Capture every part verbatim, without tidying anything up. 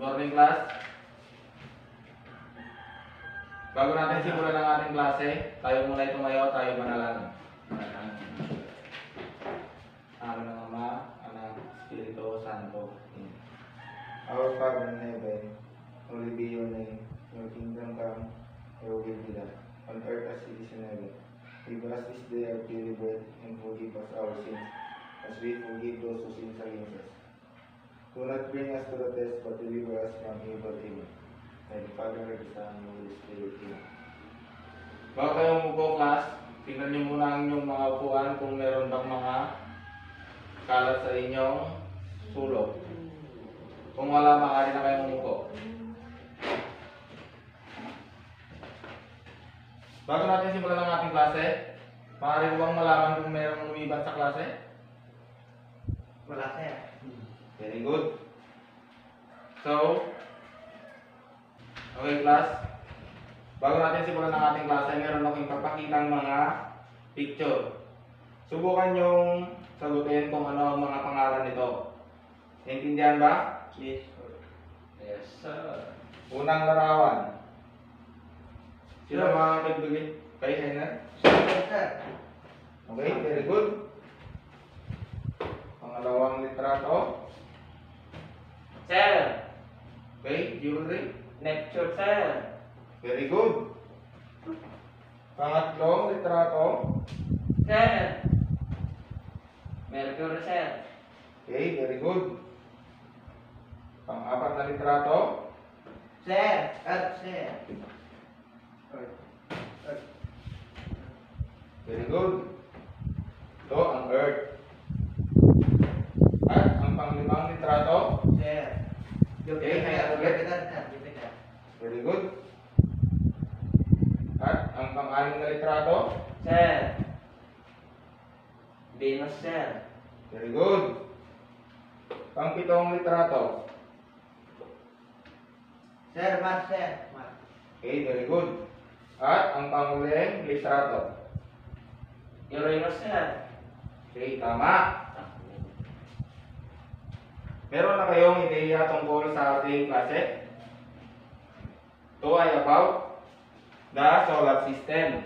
morning class. Bago natin simulan ang ating klase, tayo muna tumayo, tayo manalangin. Amen ng Ama, Anak, Espiritu Santo. Our Father in heaven, holy be your name. Your kingdom come, your will be done, on earth as it is in heaven. Give us this day our daily bread, and forgive us our sins, as we forgive those who sin against us. Do not bring us to the test, but deliver us from evil. Amen. And the Father, the Son, and the Holy Spirit. Amen. Bago kayo umupo, class, tingnan niyo muna ang inyong mga upuan kung meron bang mga kalat sa inyong sulok. Kung wala, maaari na kayong umupo. Bago natin simulan ang ating klase, maaari ko bang malaman kung merong lumiban sa klase? Wala sir. Very good. So, okay class, bago natin simulan ang ating klase, meron akong ipapakitang mga picture. Subukan yung sagutin kung ano ang mga pangalan nito. Naintindihan ba? Yes sir. Yes sir. Unang larawan. Sino mga nagbigay? Kay Hener? Sir, sir. Okay, very good. Pangalawang litrato. Sir. Okay, jewelry. Neptune sir. Very good. Pangatlong litrato. Sir. Mercury sir. Okay, very good. Pang-apat na litrato. Sir. Earth sir. Earth. Earth. Very good. Ito ang Earth. At ang panglimang litrato. Sir. Okay, Jupiter. ulit. Jupiter sir. Jupiter. Very good. At ang pang-anim na litrato. Sir. Venus sir. Very good. Pang-pitong litrato. Sir, Mars sir. Mars. Okay, very good. At ang panghuling litrato. Uranus sir. Okay, tama. Meron na kayong ideya tungkol sa ating klase? Ito ay about the solar system.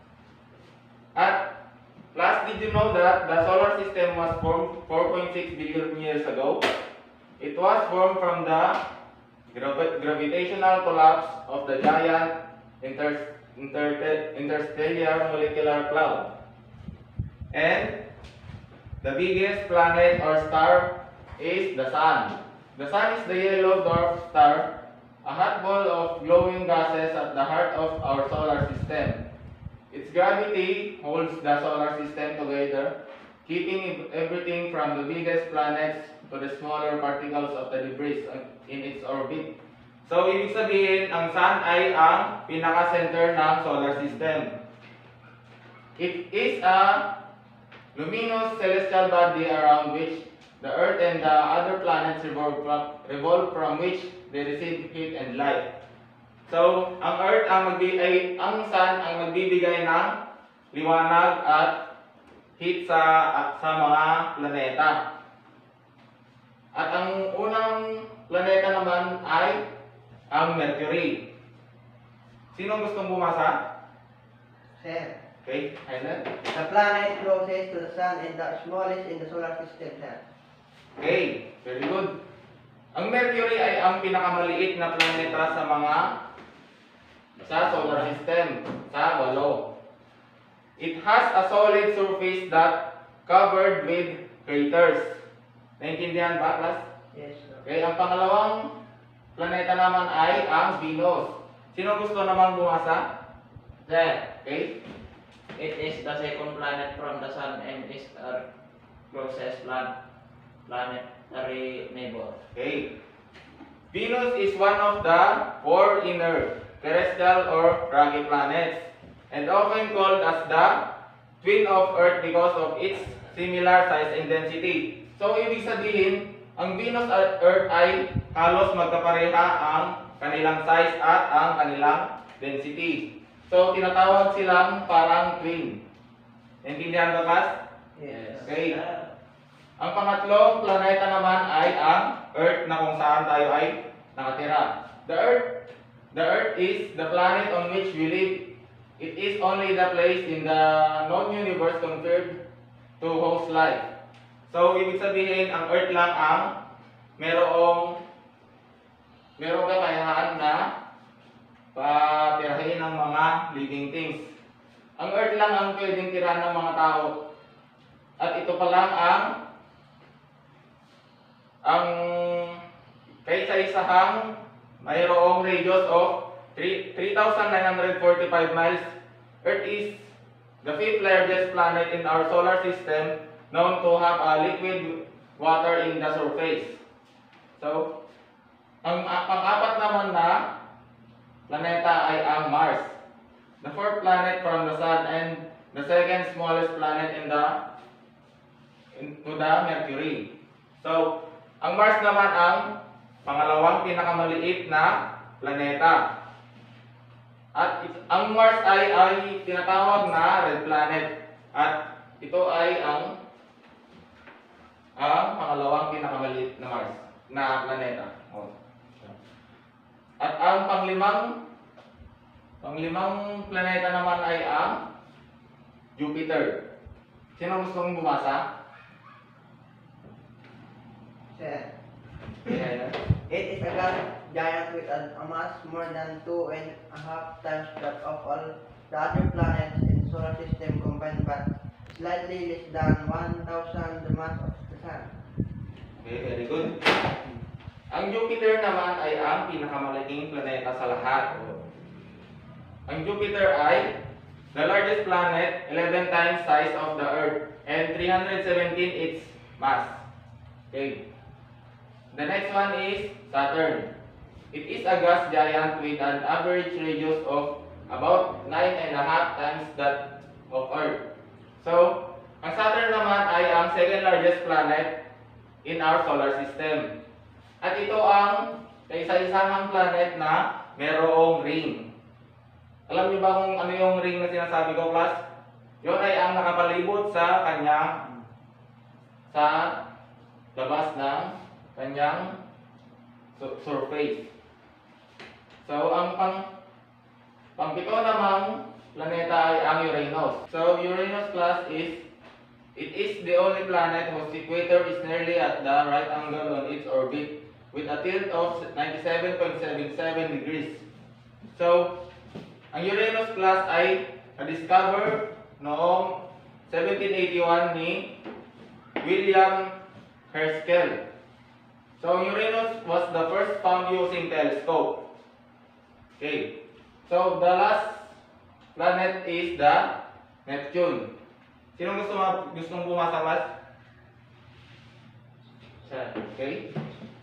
At last, did you know that the solar system was formed four point six billion years ago? It was formed from the gravi gravitational collapse of the giant inter inter interstellar molecular cloud. And the biggest planet or star is the Sun. The Sun is the yellow dwarf star, a hot ball of glowing gases at the heart of our solar system. Its gravity holds the solar system together, keeping everything from the biggest planets to the smaller particles of the debris in its orbit. So, ibig sabihin, ang Sun ay ang pinaka-center ng solar system. It is a luminous celestial body around which the Earth and the other planets revolve from, revolve from which they receive heat and light. So, ang Earth ang magbigay, ang Sun ang magbibigay ng liwanag at heat sa sa mga planeta. At ang unang planeta naman ay ang Mercury. Sino gustong bumasa? Sir. Okay, Helen. The planet closest to the sun and the smallest in the solar system sir. Okay, very good. Ang Mercury ay ang pinakamaliit na planeta sa mga sa solar system, sa walo. It has a solid surface that covered with craters. Naintindihan ba, class? Yes sir. Okay, ang pangalawang planeta naman ay ang Venus. Sino gusto namang bumasa? Sir. Okay? It is the second planet from the sun and is our closest planet planetary neighbor. Okay. Venus is one of the four inner terrestrial or rocky planets and often called as the twin of Earth because of its similar size and density. So, ibig sabihin, ang Venus at Earth ay halos magkapareha ang kanilang size at ang kanilang density. So, tinatawag silang parang twin. Naintindihan ba, class? Yes. Okay. Ang pangatlong planeta naman ay ang Earth na kung saan tayo ay nakatira. The Earth, the Earth is the planet on which we live. It is only the place in the known universe conferred to host life. So, ibig sabihin, ang Earth lang ang merong merong kakayahan na patirahin ng mga living things. Ang Earth lang ang pwedeng tirahan ng mga tao. At ito pa lang ang ang kaisa-isahang mayroong radius of three thousand nine hundred forty-five miles. Earth is the fifth largest planet in our solar system, known to have a liquid water in the surface. So, ang ang pang-apat naman na planeta ay ang Mars, the fourth planet from the Sun and the second smallest planet in the into the Mercury. So, ang Mars naman ang pangalawang pinakamaliit na planeta. At it, ang Mars ay ay tinatawag na red planet. At ito ay ang ang pangalawang pinakamaliit na Mars na planeta. Oh. At ang panglimang panglimang planeta naman ay ang Jupiter. Sino gustong bumasa? Sir, Yeah. it is a gas giant with a a mass more than two and a half times that of all the other planets in the solar system combined, but slightly less than one thousand the mass of the Sun. Okay, very good. Ang Jupiter naman ay ang pinakamalaking planeta sa lahat. Ang Jupiter ay the largest planet, eleven times size of the Earth, and three hundred seventeen its mass. Okay. The next one is Saturn. It is a gas giant with an average radius of about nine and a half times that of Earth. So, ang Saturn naman ay ang second largest planet in our solar system. At ito ang kaisa-isahang planet na merong ring. Alam niyo ba kung ano yung ring na sinasabi ko, class? Yun ay ang nakapalibot sa kanyang sa labas ng kanyang su- surface. So, ang pang pangpito namang planeta ay ang Uranus. So, Uranus class is it is the only planet whose equator is nearly at the right angle on its orbit with a tilt of ninety-seven point seven seven degrees. So, ang Uranus class ay na-discover noong seventeen eighty-one ni William Herschel. So, Uranus was the first found using telescope. Okay. So, the last planet is the Neptune. Sino gusto ma gustong bumasa, mas? Sir, Okay.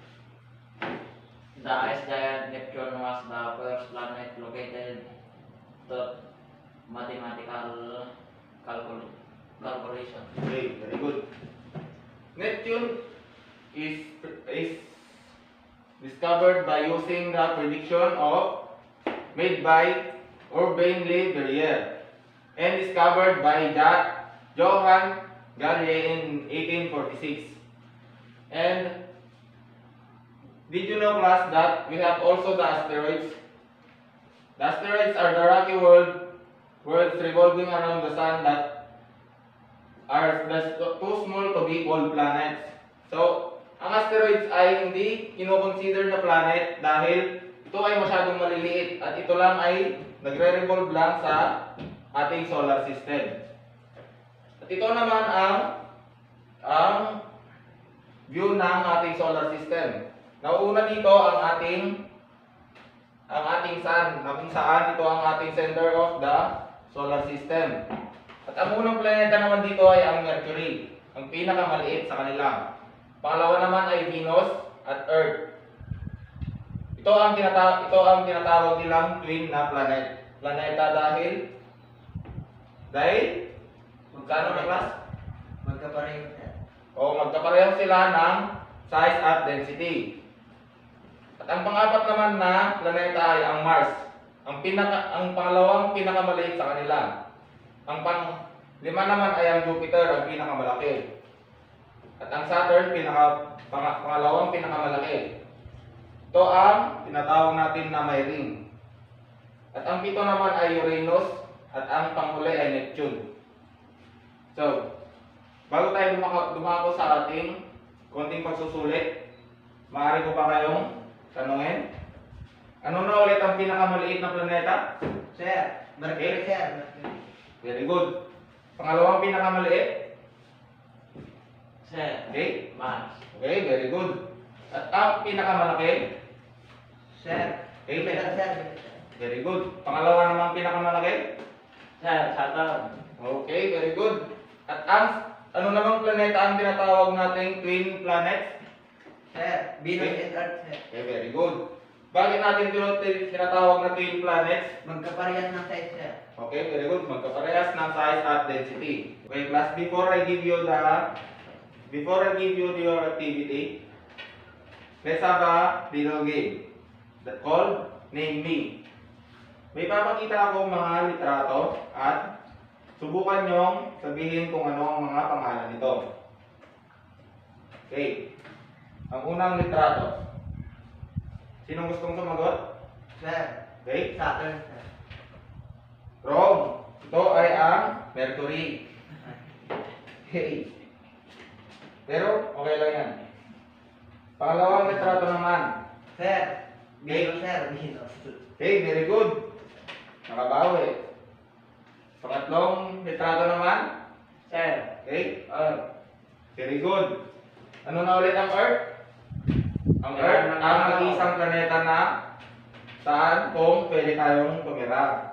the ice giant Neptune was the first planet located to mathematical calcul calculation. Okay, very good. Neptune is is discovered by using the prediction of made by Urbain Le Verrier and discovered by Ja- Johann Galle in eighteen forty-six. And did you know, class, that we have also the asteroids? The asteroids are the rocky world worlds revolving around the sun that are the too small to be called planets. So, ang asteroids ay hindi kinoconsider na planet dahil ito ay masyadong maliliit at ito lang ay nagre-revolve lang sa ating solar system. At ito naman ang ang view ng ating solar system. Nauuna dito ang ating ang ating sun, na kung saan ito ang ating center of the solar system. At ang unang planeta naman dito ay ang Mercury, ang pinakamaliit sa kanila. Pangalawa naman ay Venus at Earth. Ito ang tinatawag ito ang tinatawag nilang twin na planet. Planeta dahil dahil magkano na, class? Magkapareho, sir. O magkapareho sila ng size at density. At ang pang-apat naman na planeta ay ang Mars. Ang pinaka ang pangalawang pinakamaliit sa kanila. Ang pang lima naman ay ang Jupiter, ang pinakamalaki. At ang Saturn, pinaka pang, pangalawang pinakamalaki. Ito ang tinatawag natin na may ring. At ang pito naman ay Uranus at ang panghuli ay Neptune. So, bago tayo dumako, dumako sa ating konting pagsusulit, maaari ko pa kayong tanungin, ano na ulit ang pinakamaliit na planeta? Sir, Mercury, sir. Mercury. Very good. Pangalawang pinakamaliit? Sir, Okay. Mars. Okay, very good. At ang pinakamalaki? Sir, Okay, Jupiter, sir. very good. Pangalawa namang pinakamalaki? Sir, Saturn. Okay, very good. At ang ano namang planeta ang tinatawag nating twin planets? Sir, Venus Okay. and Earth, sir. Okay, very good. Bakit natin tinut- tinatawag na twin planets? Magkaparehas ng size, sir. Okay, very good. Magkaparehas ng size at density. Okay, class, before I give you the before I give you your activity, let's have a little game that called Name Me. May papakita akong mga litrato at subukan nyong sabihin kung ano ang mga pangalan nito. Okay. Ang unang litrato. Sinong gustong sumagot? Sir, Okay. Saturn, sir. Wrong. Ito ay ang Mercury. Okay. Pero, okay lang yan. Pangalawang litrato naman. Sir, Venus, sir. Venus. Okay, very good. Nakabawi. Pangatlong litrato naman. Sir, Okay. Earth. Very good. Ano na ulit ang Earth? Ang Earth ang nag-iisang planeta na saan kung pwede tayong tumira.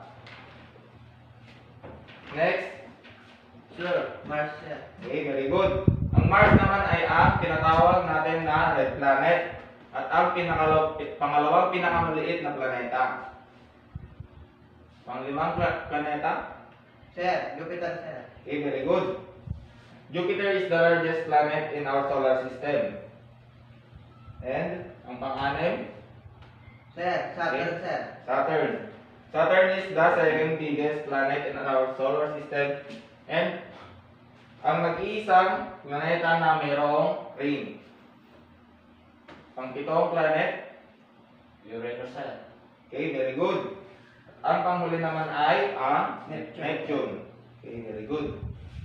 Next. Sir, Mars, sir. Okay, very good. Ang Mars naman ay ang tinatawag natin na red planet at ang pinakalo, pangalawang pinakamaliit na planeta. Panglimang pla- planeta. Sir, Jupiter, sir. Okay, very good. Jupiter is the largest planet in our solar system. And ang pang-anim, Sir, Saturn, Okay. sir. Saturn. Saturn is the second biggest planet in our solar system and ang nag-iisang planeta na mayroong ring. Pang-pitong planet, Uranus, sir. okay, very good. Ang panghuli naman ay ang Neptune. Neptune. Okay, very good.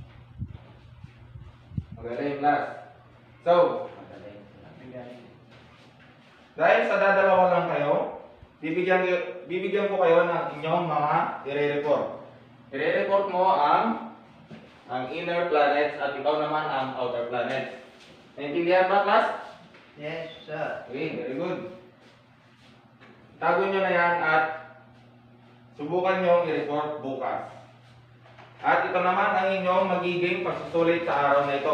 Magaling, last. So, Magaling sila. dahil sa dadalawa lang kayo, bibigyan, bibigyan ko kayo ng inyong mga i-report. I-report mo ang ang inner planets at ikaw naman ang outer planets. Naintindihan ba, class? Yes, sir. Okay, very good. Tago nyo na yan at subukan nyo i-report bukas. At ito naman ang inyong magiging pagsusulit sa araw na ito.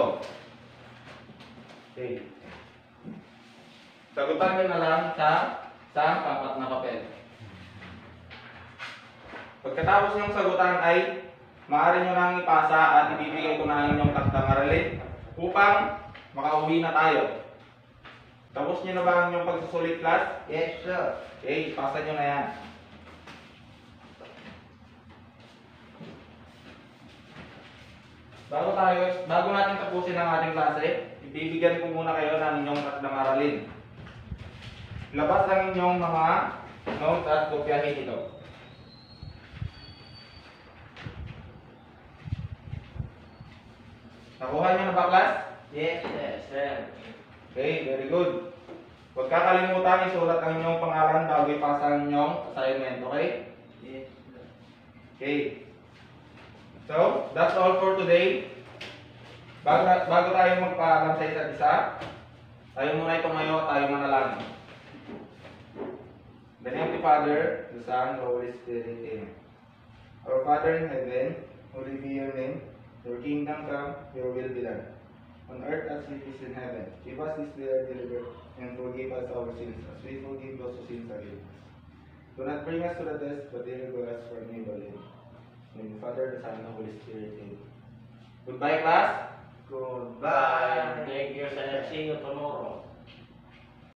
Okay. Sagutan nyo na lang sa sa pangkat na papel. Pagkatapos nyong sagutan ay maaari nyo nang ipasa at ibibigay ko na ang inyong taktang aralin upang makauwi na tayo. Tapos nyo na ba ang inyong pagsusulit, class? Yes, sir. Okay, ipasa nyo na yan. Bago tayo, bago natin tapusin ang ating klase, ibibigyan ko muna kayo ng inyong taktang aralin. Labas ang inyong mga notes at kopyahin ito. Nakuha nyo na ba, class? Yes, sir. Yes, sir. Okay, very good. Huwag kakalimutan isulat ang inyong pangalan bago ipasa ang inyong assignment, okay? Yes, sir. Okay. So, that's all for today. Bago, bago tayo magpaalam sa isa't isa, tayo muna tumayo, tayo manalangin. In the name of the Father, the Son, the Holy Spirit, Amen. Our Father in heaven, holy be your name. Your kingdom come, your will be done. On earth as it is in heaven. Give us this day our daily bread, and forgive us our sins, as we forgive those who sin against us. Do not bring us to the test, but deliver us from evil. In the Father, the Son, and the Holy Spirit. Amen. Goodbye, class. Goodbye. Thank you, sir. See you tomorrow.